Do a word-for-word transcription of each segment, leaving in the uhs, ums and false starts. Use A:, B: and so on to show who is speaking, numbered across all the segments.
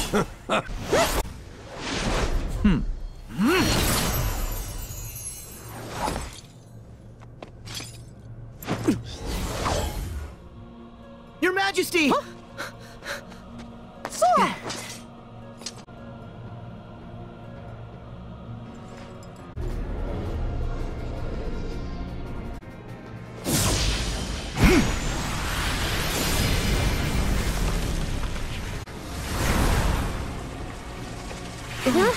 A: Hmm.
B: Your Majesty!
C: Huh? Sora! Huh?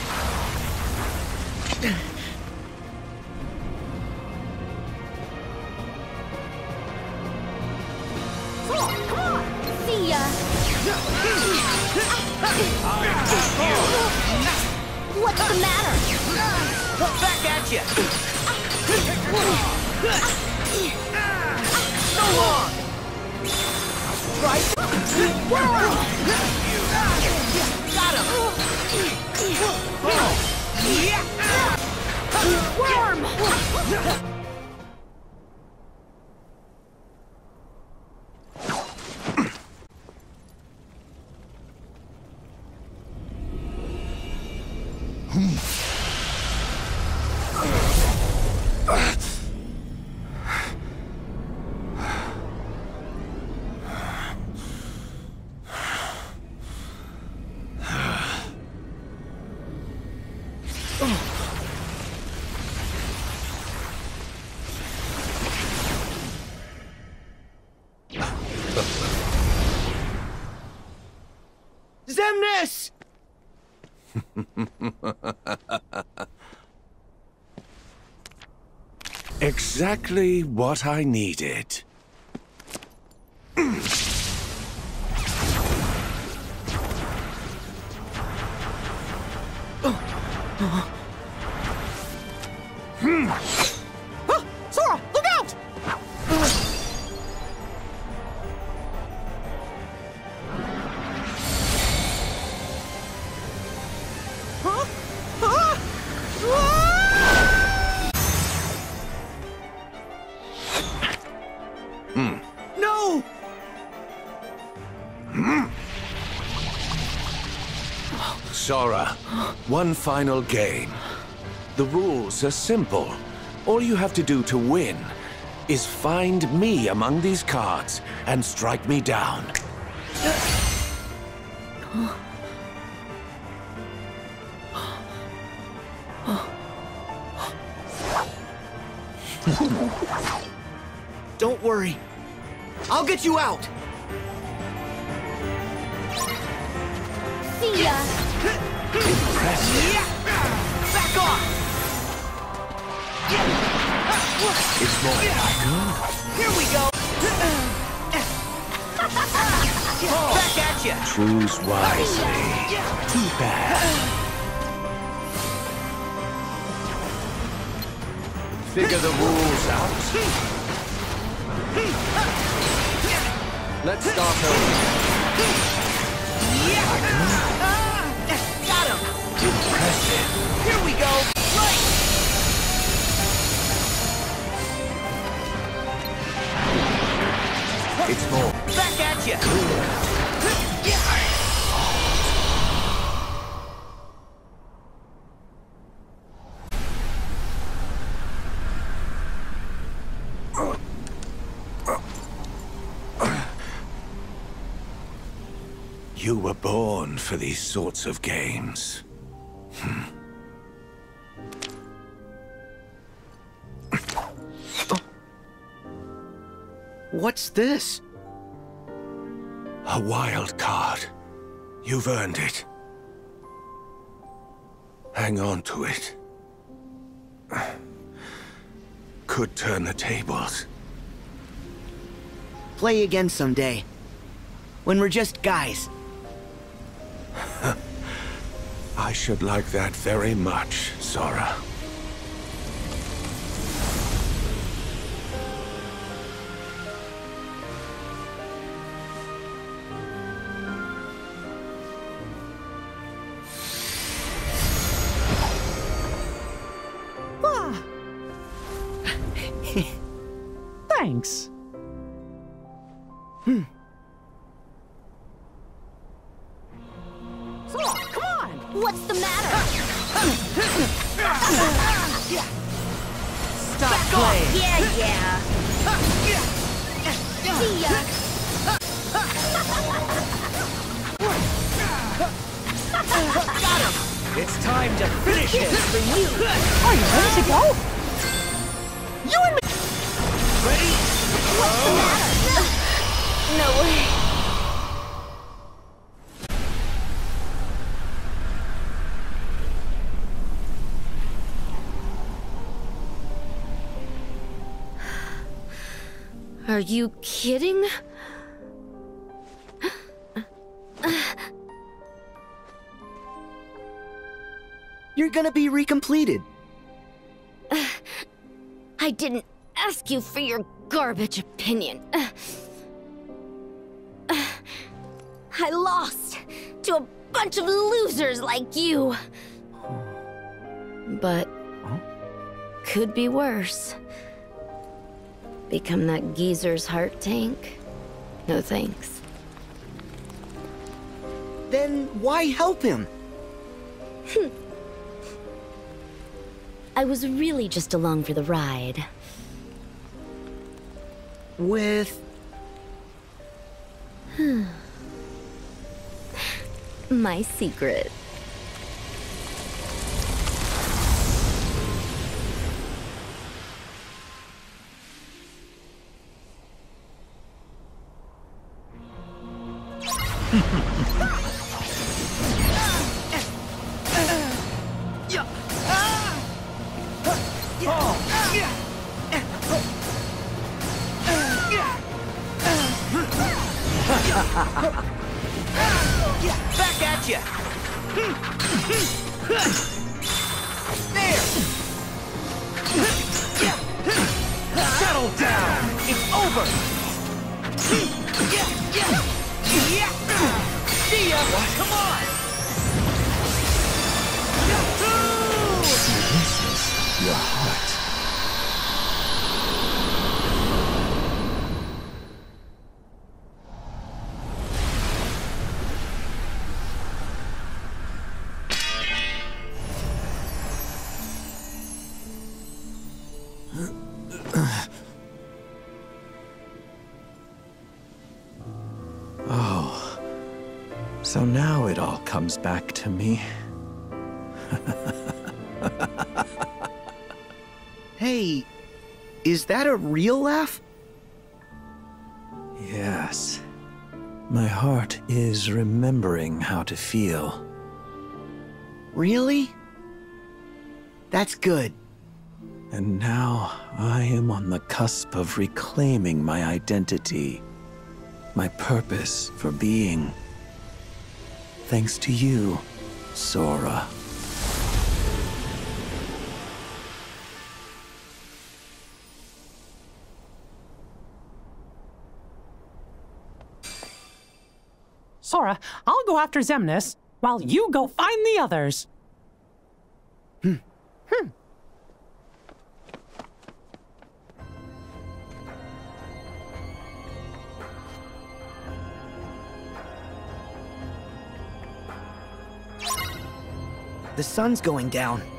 C: Sora, come on! See ya! What's the matter?
B: Back at you! So long! Right? Got him!
C: Worm!
B: Xemnas!
D: Exactly what I needed.
C: Huh? Sora, look out! Huh? Huh?
D: Hmm.
B: No!
D: Sora, one final game. The rules are simple. All you have to do to win is find me among these cards and strike me down.
B: Don't worry. I'll get you out!
C: See ya!
D: Impressive.
B: Back off!
D: It's more like
B: Here we go! Back at you!
D: choose wisely. Too bad. Figure the rules out. Let's start over.
B: Got him!
D: Impressive.
B: Here we go! Right!
D: It's more.
B: Back at you!
D: You were born for these sorts of games. Hmm.
B: What's this?
D: A wild card. You've earned it. Hang on to it. Could turn the tables.
B: Play again someday. When we're just guys.
D: I should like that very much, Sora.
C: Ah. Thanks.
E: What's the matter?
B: Stop playing.
E: Yeah, yeah. See ya.
B: Got him!
A: It's time to finish this for you!
C: Are you ready to go? You and me!
A: Ready?
E: What's the matter? No way. Are you kidding?
B: You're gonna be recompleted.
E: I didn't ask you for your garbage opinion. I lost to a bunch of losers like you. But could be worse. Become that geezer's heart tank? No thanks.
B: Then why help him?
E: I was really just along for the ride.
B: With...
E: My secret.
B: Back at ya! There!
A: Settle down! It's over!
B: See ya! Come on!
A: Your heart. Oh, so now it all comes back to me.
B: Hey, is that a real laugh?
A: Yes. My heart is remembering how to feel.
B: Really? That's good.
A: And now I am on the cusp of reclaiming my identity, my purpose for being. Thanks to you, Sora.
C: Sora, I'll go after Xemnas, while you go find the others.
B: Hmm.
C: Hmm.
B: The sun's going down.